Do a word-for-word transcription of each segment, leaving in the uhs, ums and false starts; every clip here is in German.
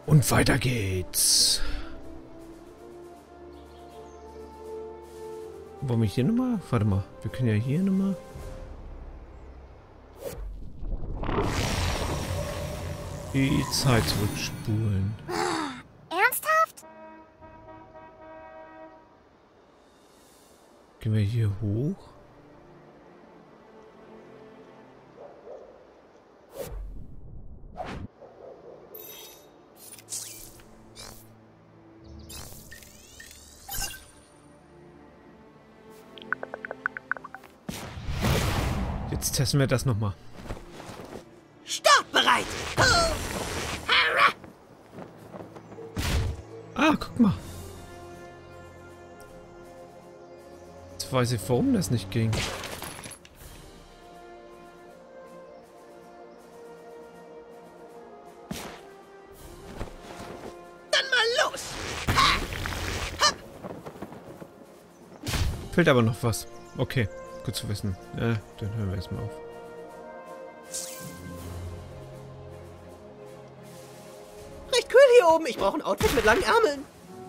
Und weiter geht's. Wollen wir hier nochmal? Warte mal, wir können ja hier nochmal. Die Zeit zurückspulen. Ernsthaft? Gehen wir hier hoch? Jetzt testen wir das nochmal. Startbereit! Ah, guck mal. Jetzt weiß ich, warum das nicht ging. Dann mal los! Fehlt aber noch was. Okay, gut zu wissen. Ja, dann hören wir erstmal auf. Recht kühl hier oben. Ich brauche ein Outfit mit langen Ärmeln.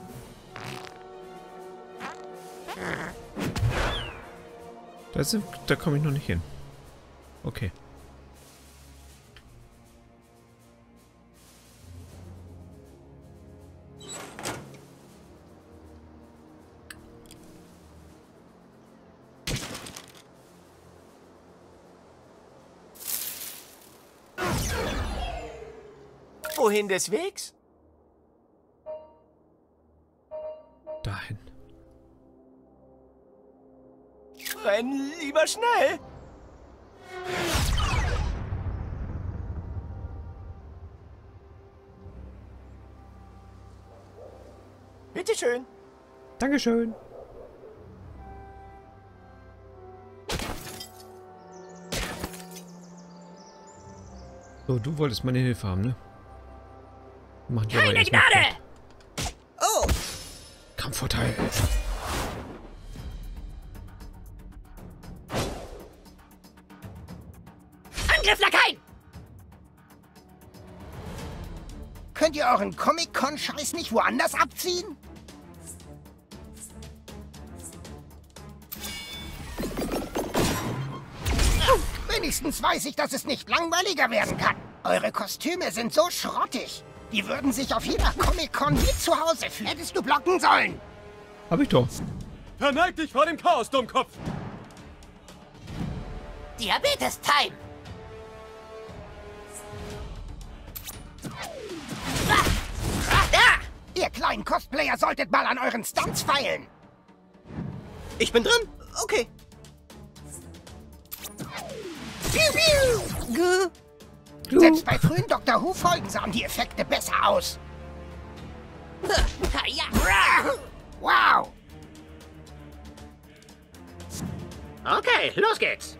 Da, sind, da komme ich noch nicht hin. Okay. Wohin des Wegs? Dahin. Renn lieber schnell. Bitteschön. Dankeschön. So, du wolltest meine Hilfe haben, ne? Machen die aber Keine erstmal Gnade! platt. Oh, Kampfvorteil. Angriff, Lakaien! Könnt ihr euren Comic-Con-Scheiß nicht woanders abziehen? Wenigstens weiß ich, dass es nicht langweiliger werden kann. Eure Kostüme sind so schrottig. Die würden sich auf jeder Comic-Con wie zu Hause fühlen. Hättest du blocken sollen. Hab ich doch. Verneig dich vor dem Chaos, Dummkopf! Diabetes-Time! Ihr kleinen Cosplayer solltet mal an euren Stunts feilen. ich bin drin. Okay. Piu, piu. Geh. Selbst bei frühen Doktor Who-Folgen sahen die Effekte besser aus. Ha, ja. Wow. Okay, los geht's.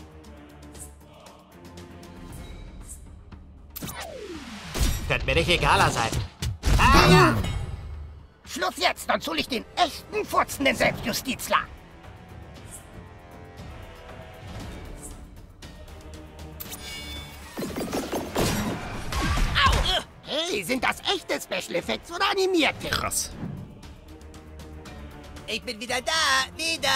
Wird mir nicht egaler sein. Ah, ja. Schluss jetzt, sonst hol ich den echten furzenden Selbstjustizler. Hey, sind das echte Special Effects oder animierte? Krass. Ich bin wieder da. Wieder.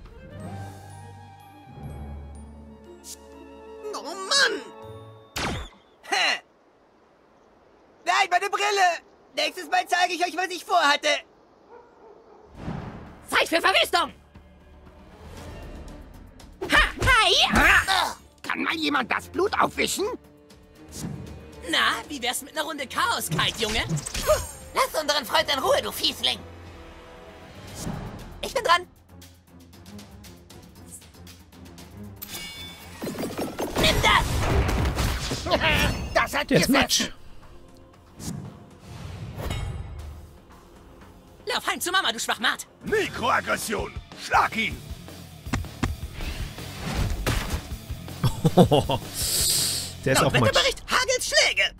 Oh Mann. Hä? Nein, meine Brille. Nächstes Mal zeige ich euch, was ich vorhatte. Zeit für Verwüstung! Ha, hi! Kann mal jemand das Blut aufwischen? Na, wie wär's mit einer Runde Chaos-Kite, Junge? Lass unseren Freund in Ruhe, du Fiesling! Ich bin dran! Nimm das! Das hat Jetzt gesessen. Matsch. Lauf heim zu Mama, du Schwachmat! Mikroaggression! Schlag ihn! Der ist Laut auch Matsch. Wetterbericht hagelt Schläge.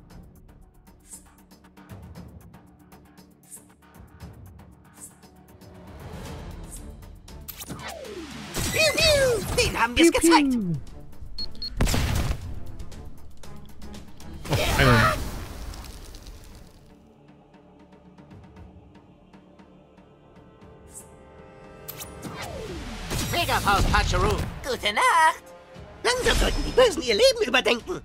Piu, piu. Den haben wir es gezeigt. Oh, einmal. Haus Patcheroo. Gute Nacht. Langsam sollten die Bösen ihr Leben überdenken.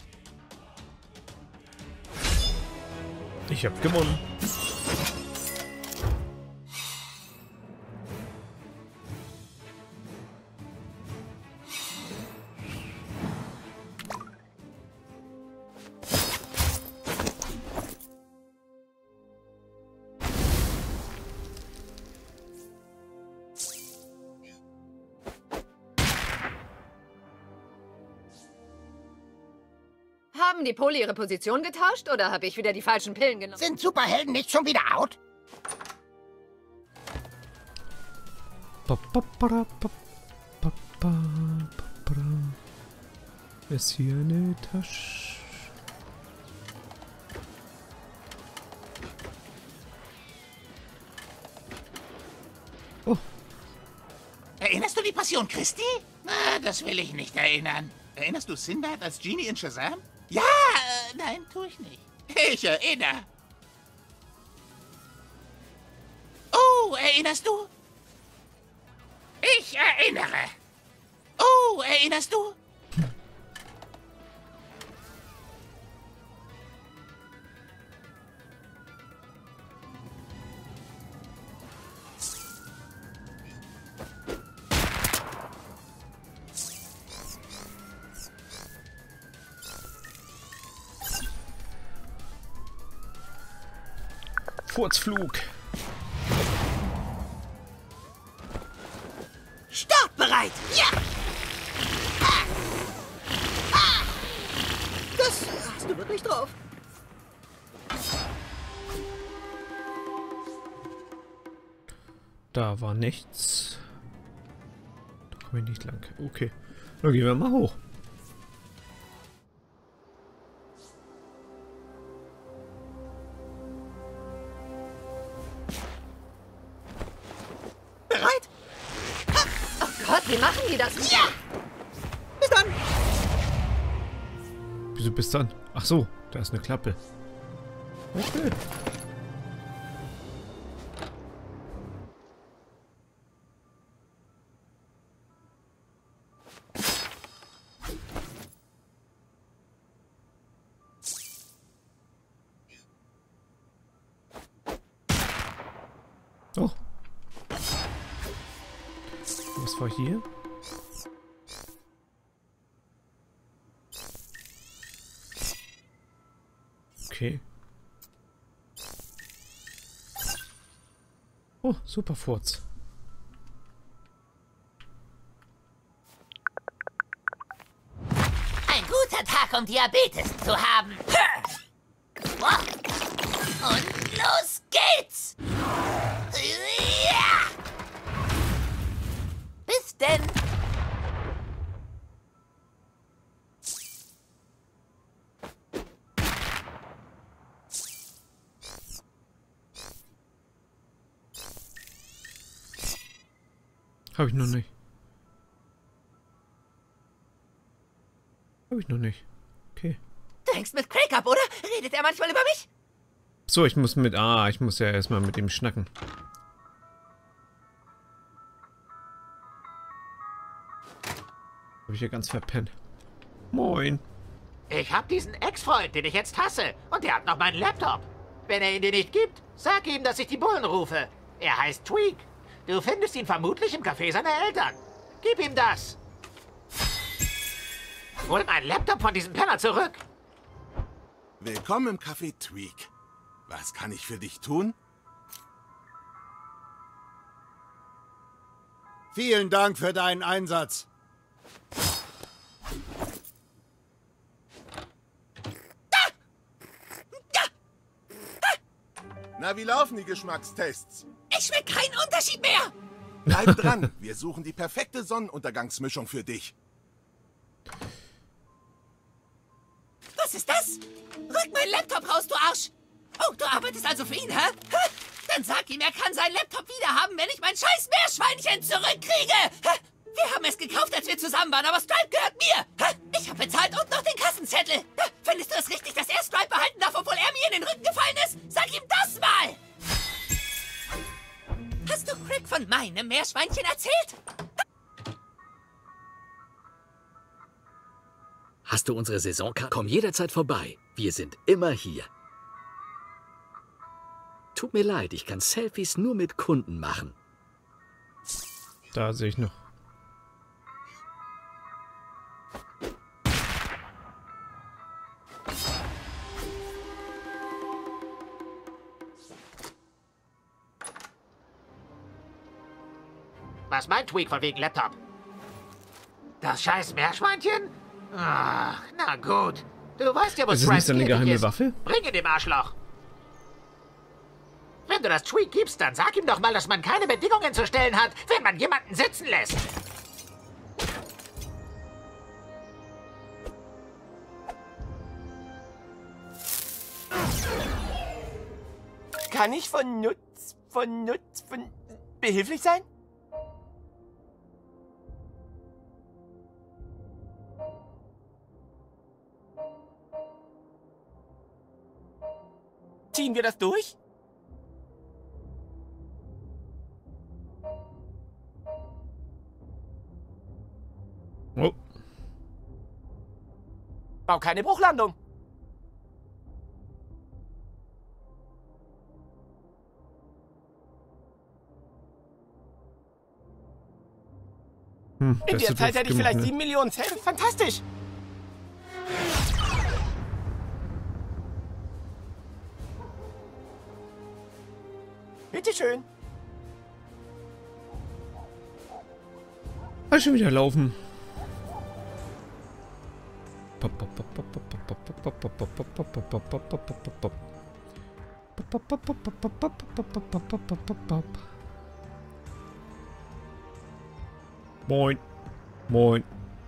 Ich hab gewonnen. Haben die Poli ihre Position getauscht oder habe ich wieder die falschen Pillen genommen? Sind Superhelden nicht schon wieder out? Ba, ba, ba, ba, ba, ba, ba. Ist hier eine Tasche? Oh, Erinnerst du die Passion Christi? Ah, das will ich nicht erinnern. Erinnerst du Sinbad als Genie in Shazam? Ja, äh, nein, tue ich nicht. Ich erinnere. Oh, erinnerst du? Ich erinnere. Oh, erinnerst du? Furzflug. Startbereit! Ja! Ah! Ah! Das hast du wirklich drauf. Da war nichts. Da komme ich nicht lang. Okay. Dann gehen wir mal hoch. Bereit? Oh Gott, wie machen die das? Ja! Bis dann! Wieso bis dann? Ach so, da ist eine Klappe. Okay. Oh. Was war hier? Okay. Oh, super Furz. Ein guter Tag, um Diabetes zu haben. Und los geht's! Ja! Bis denn! Habe ich noch nicht. Habe ich noch nicht. Okay. Du hängst mit Craig ab, oder? Redet er manchmal über mich? So, ich muss mit... Ah, ich muss ja erstmal mit ihm schnacken. Habe ich ja ganz verpennt. Moin. Ich hab diesen Ex-Freund, den ich jetzt hasse. Und der hat noch meinen Laptop. Wenn er ihn dir nicht gibt, sag ihm, dass ich die Bullen rufe. Er heißt Tweak. Du findest ihn vermutlich im Café seiner Eltern. Gib ihm das. Hol meinen Laptop von diesem Penner zurück. Willkommen im Café Tweak. Was kann ich für dich tun? Vielen Dank für deinen Einsatz. Na, wie laufen die Geschmackstests? Ich schmeck keinen Unterschied mehr! Bleib dran, wir suchen die perfekte Sonnenuntergangsmischung für dich. Was ist das? Rück meinen Laptop raus, du Arsch! Oh, du arbeitest also für ihn, hä? Hä? Dann sag ihm, er kann seinen Laptop wieder haben, wenn ich mein scheiß Meerschweinchen zurückkriege! Hä? Wir haben es gekauft, als wir zusammen waren, aber Stripe gehört mir! Hä? Ich habe bezahlt und noch den Kassenzettel! Hä? Findest du es richtig, dass er Stripe behalten darf, obwohl er mir in den Rücken gefallen ist? Sag ihm das mal! Hast du Craig von meinem Meerschweinchen erzählt? Hast du unsere Saisonkarte? Komm jederzeit vorbei. Wir sind immer hier. Tut mir leid, ich kann Selfies nur mit Kunden machen. Da sehe ich noch. Was meint Tweak von wegen Laptop? Das scheiß Meerschweinchen? Ach, na gut. Du weißt ja, wo Ist es nicht so eine Stripe geheime ist. Waffe? Bring ihn dem Arschloch. Wenn du das Tweak gibst, dann sag ihm doch mal, dass man keine Bedingungen zu stellen hat, wenn man jemanden sitzen lässt. Kann ich von Nutz, von Nutz, von behilflich sein? Ziehen wir das durch? Oh. Bau keine Bruchlandung. Hm, In der Zeit hätte ich vielleicht ne? sieben Millionen Cent. Fantastisch. Bitteschön. Ah, schon wieder laufen. Moin. Moin.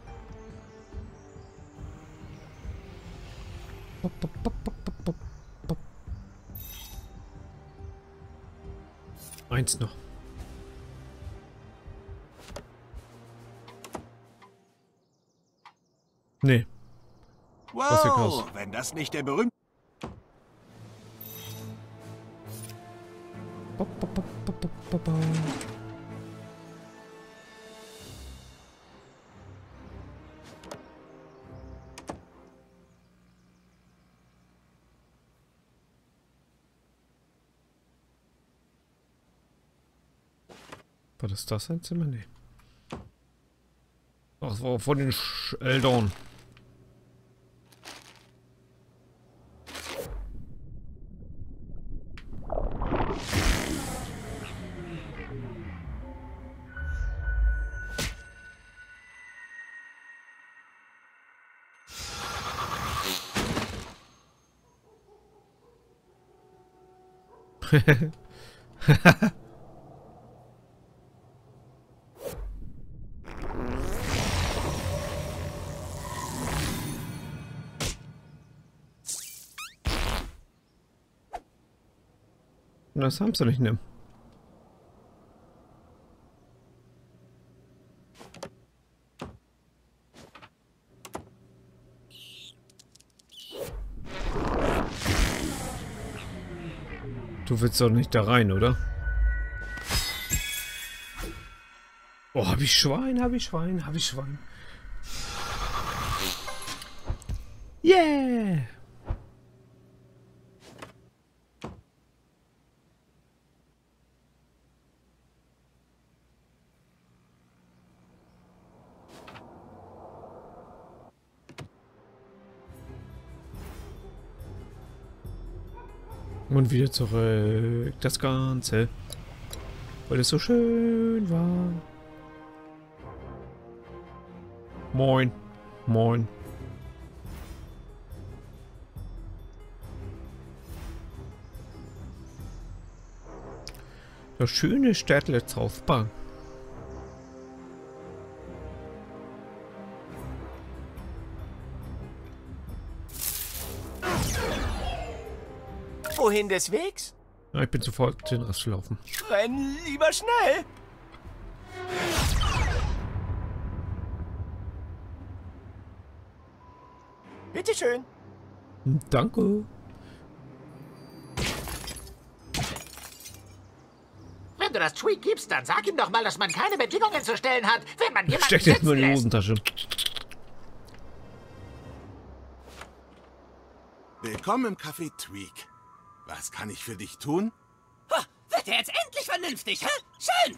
Eins noch. Nee. Wow, wenn das nicht der berühmte... War das das ein Zimmer? Nee. Ach, das war von den Sch Eltern. Das haben sie nicht, ne? Du willst doch nicht da rein, oder? Oh, hab ich Schwein, hab ich Schwein, hab ich Schwein. Yeah! Und wieder zurück. Das Ganze. Weil es so schön war. Moin. Moin. Das schöne Städtle South Park. Wohin des Wegs? Ja, ich bin sofort den Rest laufen. Renn lieber schnell. Bitteschön. Danke. Wenn du das Tweak gibst, dann sag ihm doch mal, dass man keine Bedingungen zu stellen hat, wenn man jemanden Steckt sitzen jetzt nur in die lässt. Hosentasche. Willkommen im Café Tweak. Was kann ich für dich tun? Oh, wird er jetzt endlich vernünftig, hä? Schön!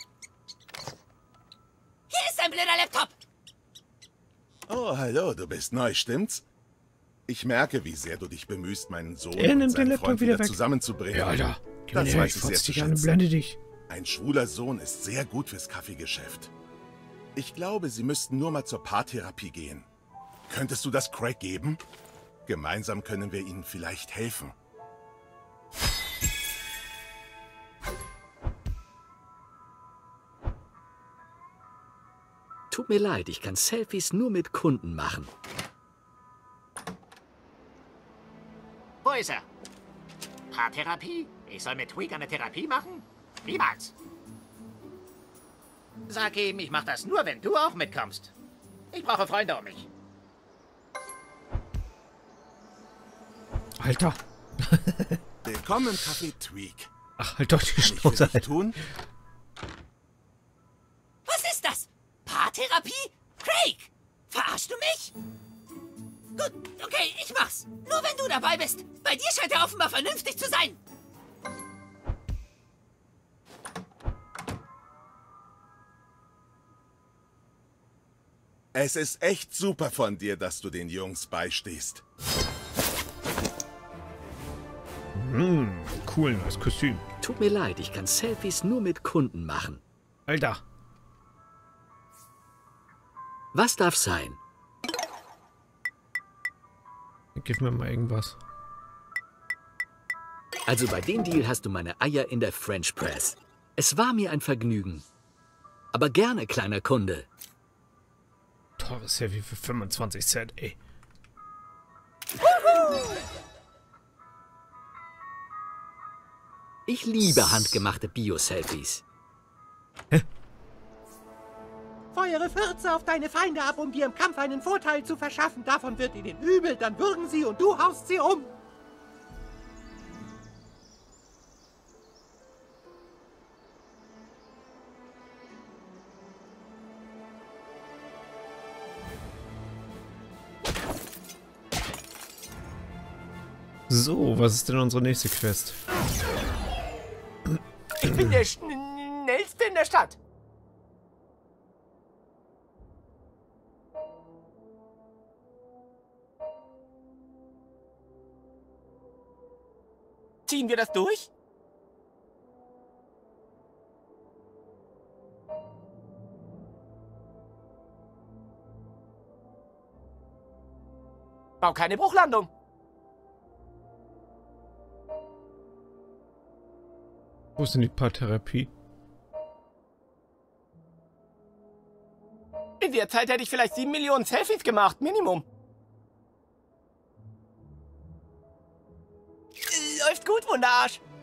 Hier ist ein blöder Laptop! Oh, hallo, du bist neu, stimmt's? Ich merke, wie sehr du dich bemühst, meinen Sohn Er und nimmt den seinen Laptop Freund wieder wieder weg. zusammenzubringen. Ja, Alter. Gib Das mir den weiß weg, ich sehr fotz zu dich an und schätzen. blende dich. Ein schwuler Sohn ist sehr gut fürs Kaffeegeschäft. Ich glaube, sie müssten nur mal zur Paartherapie gehen. Könntest du das Craig geben? Gemeinsam können wir ihnen vielleicht helfen. Tut mir leid, ich kann Selfies nur mit Kunden machen. Wo ist er? Paartherapie? Ich soll mit Tweak eine Therapie machen? Niemals. Sag ihm, ich mach das nur, wenn du auch mitkommst. Ich brauche Freunde um mich. Alter. Willkommen im Café Tweak. Ach, halt doch die Kann ich für Schnauze. dich tun? Was ist das? Paartherapie? Craig! Verarschst du mich? Gut, okay, ich mach's. Nur wenn du dabei bist. Bei dir scheint er offenbar vernünftig zu sein. Es ist echt super von dir, dass du den Jungs beistehst. Hm, cool, neues Kostüm. Tut mir leid, ich kann Selfies nur mit Kunden machen. Alter. Was darf sein? Gib mir mal irgendwas. Also bei dem Deal hast du meine Eier in der French Press. Es war mir ein Vergnügen. Aber gerne, kleiner Kunde. Teures Selfie für fünfundzwanzig Cent, ey. Ich liebe handgemachte Bio-Selfies. Feuere Fürze auf deine Feinde ab, um dir im Kampf einen Vorteil zu verschaffen. Davon wird ihnen übel, dann würgen sie und du haust sie um. So, was ist denn unsere nächste Quest? Ich bin der Schnellste in der Stadt. Ziehen wir das durch? Bau keine Bruchlandung. Wo ist denn die Paartherapie? In der Zeit hätte ich vielleicht sieben Millionen Selfies gemacht, Minimum. Läuft gut, Wunderarsch.